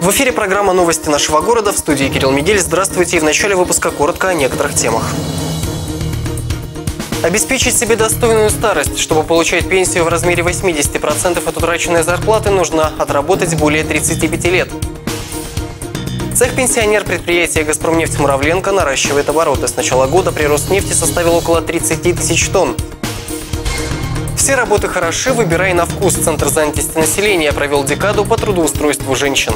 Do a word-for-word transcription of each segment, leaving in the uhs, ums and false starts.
В эфире программа «Новости нашего города», в студии Кирилл Мигель. Здравствуйте, и в начале выпуска коротко о некоторых темах. Обеспечить себе достойную старость. Чтобы получать пенсию в размере восьмидесяти процентов от утраченной зарплаты, нужно отработать более тридцати пяти лет. Цех-пенсионер предприятия «Газпромнефть» Муравленко наращивает обороты. С начала года прирост нефти составил около тридцати тысяч тонн. Все работы хороши, выбирай на вкус. Центр занятости населения провел декаду по трудоустройству женщин.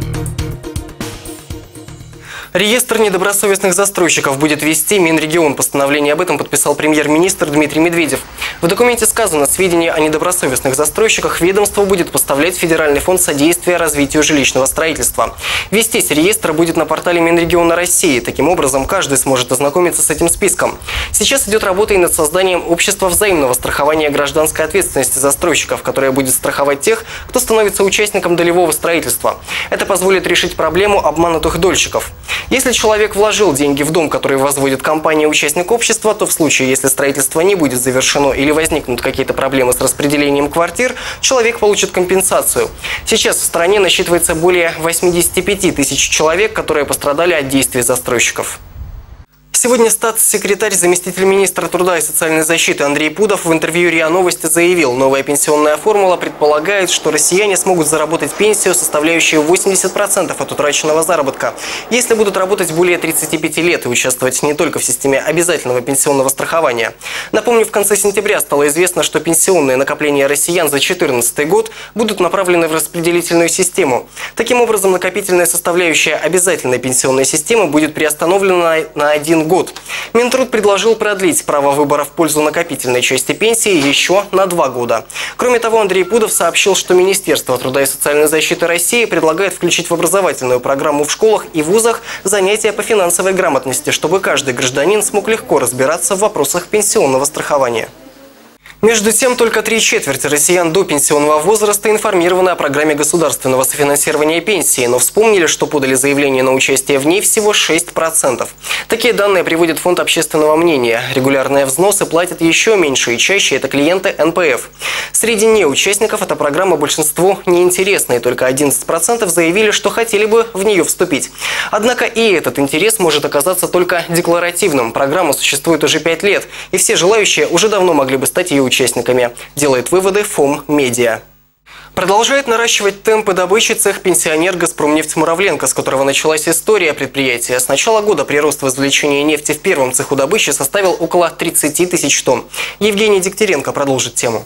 Реестр недобросовестных застройщиков будет вести Минрегион. Постановление об этом подписал премьер-министр Дмитрий Медведев. В документе сказано, сведения о недобросовестных застройщиках ведомство будет поставлять в Федеральный фонд содействия развитию жилищного строительства. Вестись реестр будет на портале Минрегиона России. Таким образом, каждый сможет ознакомиться с этим списком. Сейчас идет работа и над созданием общества взаимного страхования гражданской ответственности застройщиков, которое будет страховать тех, кто становится участником долевого строительства. Это позволит решить проблему обманутых дольщиков. Если человек вложил деньги в дом, который возводит компания-участник общества, то в случае, если строительство не будет завершено или возникнут какие-то проблемы с распределением квартир, человек получит компенсацию. Сейчас в стране насчитывается более восьмидесяти пяти тысяч человек, которые пострадали от действий застройщиков. Сегодня статс-секретарь, заместитель министра труда и социальной защиты Андрей Пудов в интервью РИА Новости заявил, новая пенсионная формула предполагает, что россияне смогут заработать пенсию, составляющую восемьдесят процентов от утраченного заработка, если будут работать более тридцати пяти лет и участвовать не только в системе обязательного пенсионного страхования. Напомню, в конце сентября стало известно, что пенсионные накопления россиян за две тысячи четырнадцатый год будут направлены в распределительную систему. Таким образом, накопительная составляющая обязательной пенсионной системы будет приостановлена на один год. год. Минтруд предложил продлить право выбора в пользу накопительной части пенсии еще на два года. Кроме того, Андрей Пудов сообщил, что Министерство труда и социальной защиты России предлагает включить в образовательную программу в школах и вузах занятия по финансовой грамотности, чтобы каждый гражданин смог легко разбираться в вопросах пенсионного страхования. Между тем, только три четверти россиян до пенсионного возраста информированы о программе государственного софинансирования пенсии, но вспомнили, что подали заявление на участие в ней всего шесть процентов. Такие данные приводит Фонд общественного мнения. Регулярные взносы платят еще меньше, и чаще это клиенты эн пэ эф. Среди неучастников эта программа большинству неинтересна, и только одиннадцать процентов заявили, что хотели бы в нее вступить. Однако и этот интерес может оказаться только декларативным. Программа существует уже пять лет, и все желающие уже давно могли бы стать ее участниками, делает выводы ФОМ Медиа. Продолжает наращивать темпы добычи цех-пенсионер «Газпромнефть» Муравленко, с которого началась история предприятия. С начала года прирост в извлечении нефти в первом цеху добычи составил около тридцати тысяч тонн. Евгений Дегтяренко продолжит тему.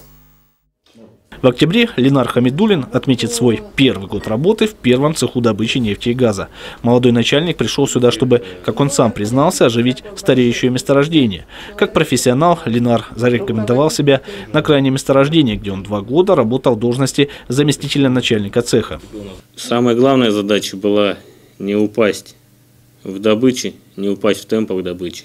В октябре Ленар Хамидуллин отметит свой первый год работы в первом цеху добычи нефти и газа. Молодой начальник пришел сюда, чтобы, как он сам признался, оживить стареющее месторождение. Как профессионал, Ленар зарекомендовал себя на крайнем месторождении, где он два года работал в должности заместителя начальника цеха. Самая главная задача была не упасть в добыче, не упасть в темпах добычи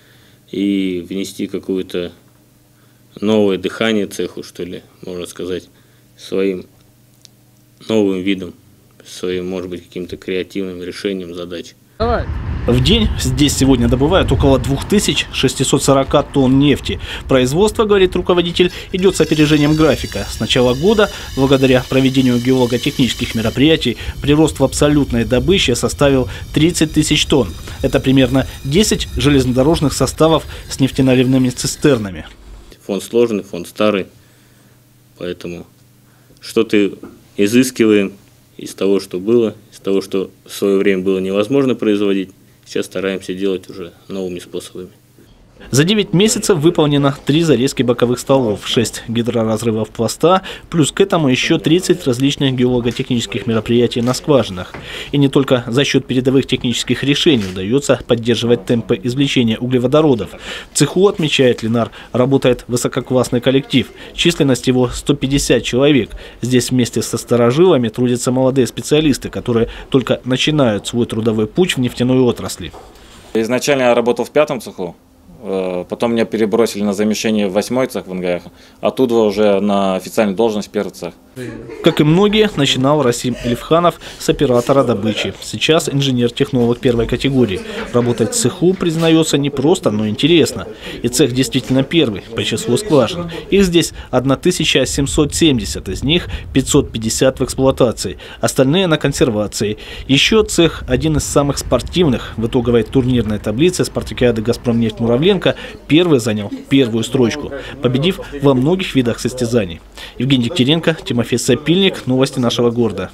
и внести какую-то новое дыхание цеху, что ли, можно сказать, своим новым видом, своим, может быть, каким-то креативным решением задач. Давай. В день здесь сегодня добывают около двух тысяч шестисот сорока тонн нефти. Производство, говорит руководитель, идет с опережением графика. С начала года, благодаря проведению геолого-технических мероприятий, прирост в абсолютной добыче составил тридцать тысяч тонн. Это примерно десять железнодорожных составов с нефтеналивными цистернами. Фонд сложный, фонд старый, поэтому что-то изыскиваем из того, что было, из того, что в свое время было невозможно производить, сейчас стараемся делать уже новыми способами. За девять месяцев выполнено три зарезки боковых столов, шесть гидроразрывов пласта, плюс к этому еще тридцать различных геолого-технических мероприятий на скважинах. И не только за счет передовых технических решений удается поддерживать темпы извлечения углеводородов. В цеху, отмечает Ленар, работает высококлассный коллектив. Численность его сто пятьдесят человек. Здесь вместе со старожилами трудятся молодые специалисты, которые только начинают свой трудовой путь в нефтяной отрасли. Изначально я работал в пятом цеху. Потом меня перебросили на замещение в восьмой цех в эн гэ эх, оттуда уже на официальную должность в первый цех. Как и многие, начинал Расим Элифханов с оператора добычи. Сейчас инженер-технолог первой категории. Работать в цеху, признается, не просто, но интересно. И цех действительно первый по числу скважин. Их здесь тысяча семьсот семьдесят, из них пятьсот пятьдесят в эксплуатации, остальные на консервации. Еще цех один из самых спортивных. В итоговой турнирной таблице спартакиады «Газпромнефть» Муравленко первый занял первую строчку, победив во многих видах состязаний. Евгений Дегтяренко, Тимофей Сапильник. Новости нашего города.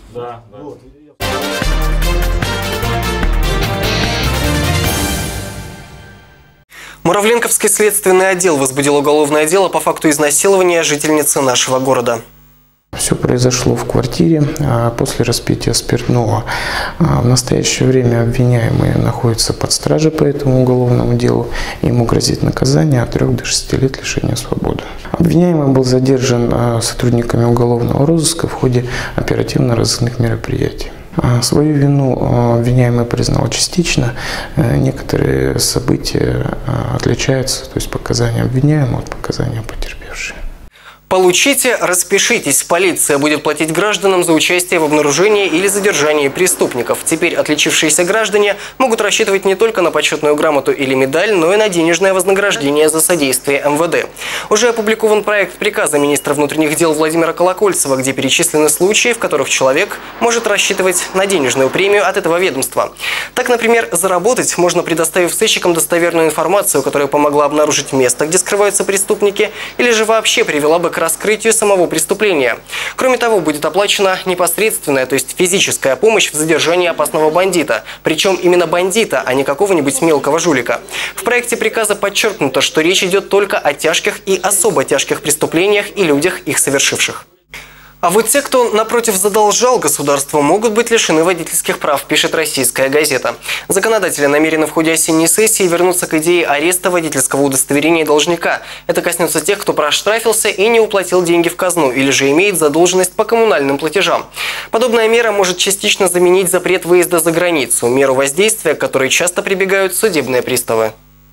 Муравленковский следственный отдел возбудил уголовное дело по факту изнасилования жительницы нашего города. Все произошло в квартире после распития спиртного. В настоящее время обвиняемый находится под стражей по этому уголовному делу. Ему грозит наказание от трёх до шести лет лишения свободы. Обвиняемый был задержан сотрудниками уголовного розыска в ходе оперативно-розыскных мероприятий. Свою вину обвиняемый признал частично. Некоторые события отличаются, то есть показания обвиняемого от показания потерпевшей. Получите, распишитесь. Полиция будет платить гражданам за участие в обнаружении или задержании преступников. Теперь отличившиеся граждане могут рассчитывать не только на почетную грамоту или медаль, но и на денежное вознаграждение за содействие эм вэ дэ. Уже опубликован проект приказа министра внутренних дел Владимира Колокольцева, где перечислены случаи, в которых человек может рассчитывать на денежную премию от этого ведомства. Так, например, заработать можно, предоставив сыщикам достоверную информацию, которая помогла обнаружить место, где скрываются преступники, или же вообще привела бы к раскрытию самого преступления. Кроме того, будет оплачена непосредственная, то есть физическая помощь в задержании опасного бандита. Причем именно бандита, а не какого-нибудь мелкого жулика. В проекте приказа подчеркнуто, что речь идет только о тяжких и особо тяжких преступлениях и людях, их совершивших. А вот те, кто, напротив, задолжал государству, могут быть лишены водительских прав, пишет «Российская газета». Законодатели намерены в ходе осенней сессии вернуться к идее ареста водительского удостоверения должника. Это коснется тех, кто проштрафился и не уплатил деньги в казну, или же имеет задолженность по коммунальным платежам. Подобная мера может частично заменить запрет выезда за границу, меру воздействия, к которой часто прибегают судебные приставы.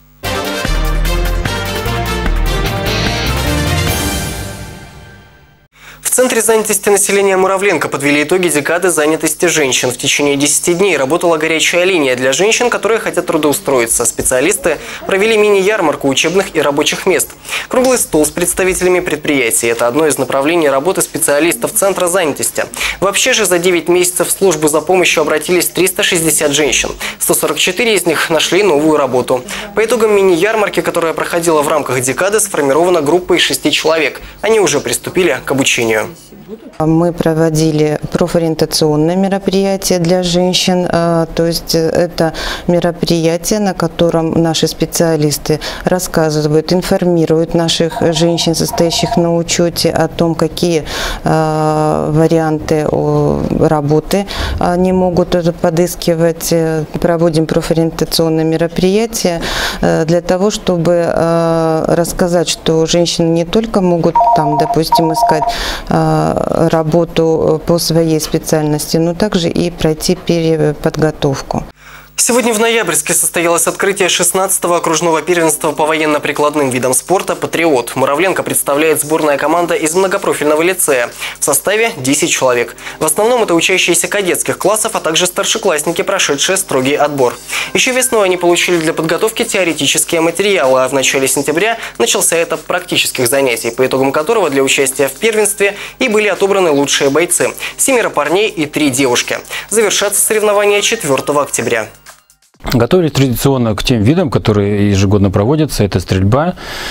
В Центре занятости населения Муравленко подвели итоги декады занятости женщин. В течение десяти дней работала горячая линия для женщин, которые хотят трудоустроиться. Специалисты провели мини-ярмарку учебных и рабочих мест. Круглый стол с представителями предприятий – это одно из направлений работы специалистов Центра занятости. Вообще же за девять месяцев в службу за помощью обратились триста шестьдесят женщин. сто сорок четыре из них нашли новую работу. По итогам мини-ярмарки, которая проходила в рамках декады, сформирована группа из шести человек. Они уже приступили к обучению. Мы проводили профориентационное мероприятие для женщин, то есть это мероприятие, на котором наши специалисты рассказывают, информируют наших женщин, состоящих на учете, о том, какие варианты работы они могут подыскивать. Проводим профориентационное мероприятие для того, чтобы рассказать, что женщины не только могут там, допустим, искать работу по своей специальности, но также и пройти переподготовку. Сегодня в Ноябрьске состоялось открытие шестнадцатого окружного первенства по военно-прикладным видам спорта «Патриот». Муравленко представляет сборная команда из многопрофильного лицея. В составе десять человек. В основном это учащиеся кадетских классов, а также старшеклассники, прошедшие строгий отбор. Еще весной они получили для подготовки теоретические материалы, а в начале сентября начался этап практических занятий, по итогам которого для участия в первенстве и были отобраны лучшие бойцы. Семеро парней и три девушки. Завершатся соревнования четвёртого октября. Готовились традиционно к тем видам, которые ежегодно проводятся. Это стрельба.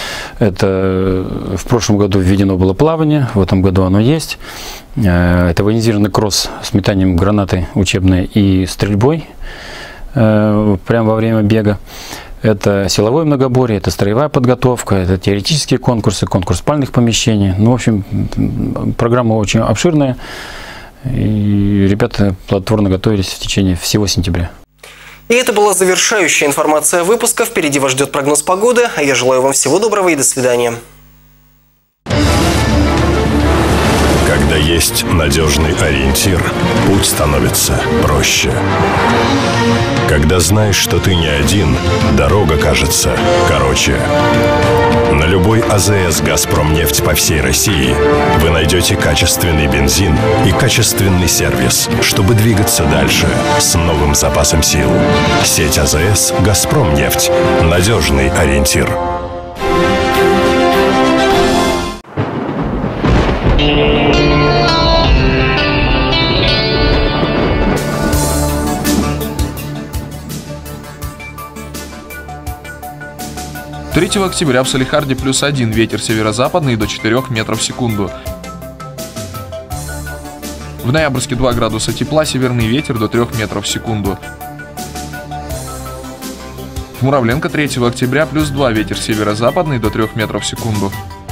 Это в прошлом году введено было плавание, в этом году оно есть. Это военизированный кросс с метанием гранаты учебной и стрельбой прямо во время бега. Это силовое многоборье, это строевая подготовка, это теоретические конкурсы, конкурс спальных помещений. Ну, в общем, программа очень обширная. И ребята плодотворно готовились в течение всего сентября. И это была завершающая информация выпуска. Впереди вас ждет прогноз погоды. А я желаю вам всего доброго и до свидания. Когда Когда есть надежный ориентир, путь становится проще. Когда знаешь, что ты не один, дорога кажется короче. На любой АЗС «Газпромнефть» по всей России вы найдете качественный бензин и качественный сервис, чтобы двигаться дальше с новым запасом сил. Сеть АЗС «Газпромнефть» – надежный ориентир. третьего октября в Салехарде плюс один, ветер северо-западный до четырёх метров в секунду. В Ноябрьске два градуса тепла, северный ветер до трёх метров в секунду. В Муравленко третьего октября плюс два, ветер северо-западный до трёх метров в секунду.